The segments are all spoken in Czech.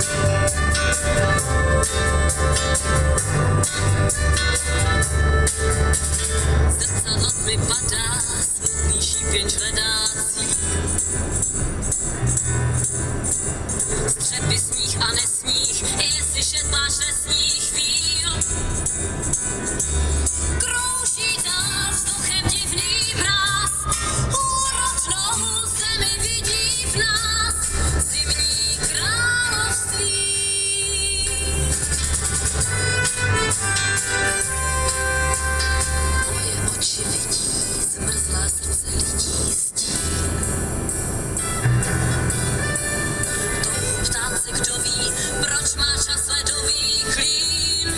Zrcadlo mi padá, smutný šípěň hledácí. Střepy sníh a nesníh, je slyšet pláč lesních chvíl. Krouží dál vzduchem divný mráz, úrodnou zemi vidí v nás zimní království. Moje oči vidí zmrzlá srdce lidí stín. Touhu ptát se, kdo ví, proč má čas ledový klín.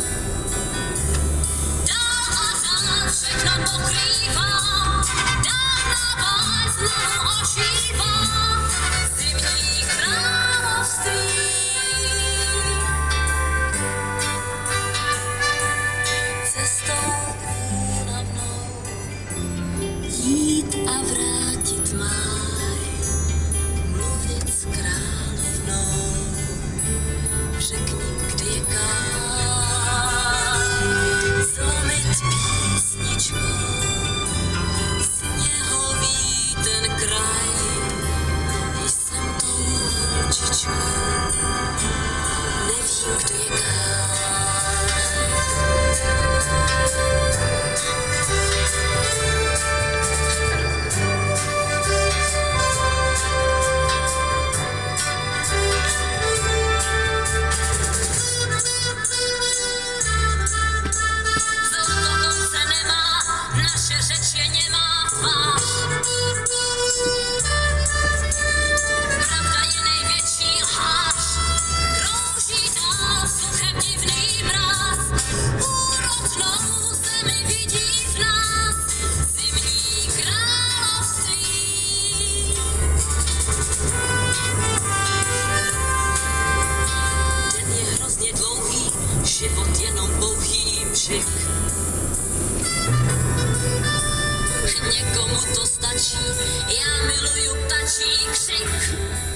Dál a dál všechno pokrývá, dál na báj znovu ožívá zimní království. Cestou únavnou jít a vrátit máj, mluvit s královnou, řekni, kdy je káj, zlomit písničkou, sněhový ten kraj, jsem tou holčičkou, nevím, kdy je káj. Zlato konce nemá, naše řeč je němá tvář. Pravda je největší lhář, krouží dál vzduchem divný mráz, úrodnou zemi vidí v nás zimní království. Den je hrozně dlouhý, život jenom pouhý mžik. Někomu to stačí, já miluju ptačí křik.